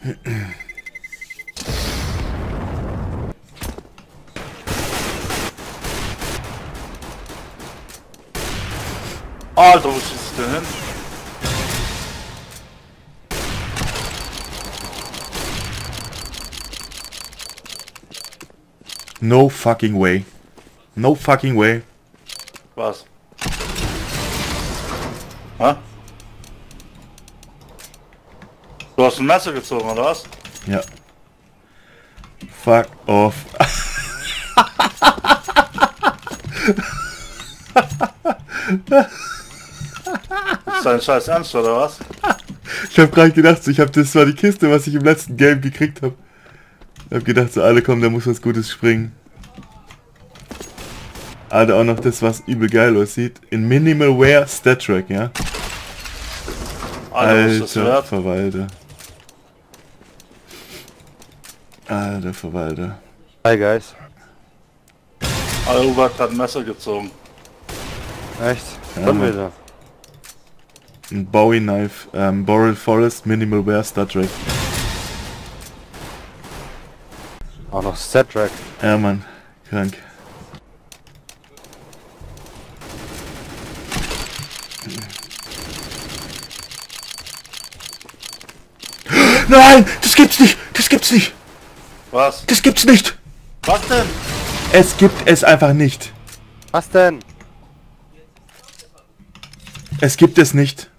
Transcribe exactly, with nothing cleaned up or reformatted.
Alter, wo schießt du denn hin? No fucking way. No fucking way. Was? Hä? Du hast ein Messer gezogen, oder was? Ja. Fuck off. Ist dein Scheiß ernst, oder was? Ich hab gerade gedacht, so, ich hab, das war die Kiste, was ich im letzten Game gekriegt hab. Ich hab gedacht, so alle kommen, da muss was Gutes springen. Alter, auch noch das, was übel geil aussieht. In Minimal Wear Stat Track, ja? Alter, was ist das Alter wert? Verwalter. Alter Verwalter. Hi guys. Alter, Uwe hat grad ein Messer gezogen. Echt? Ja, Wann Mann. wieder? Ein Bowie Knife, ähm, Boreal Forest, Minimal Wear Stat Track. Auch noch Stat Track. Ja, Mann. Krank. Nein! Das gibt's nicht! Das gibt's nicht! Was? Das gibt's nicht! Was denn? Es gibt es einfach nicht! Was denn? Es gibt es nicht!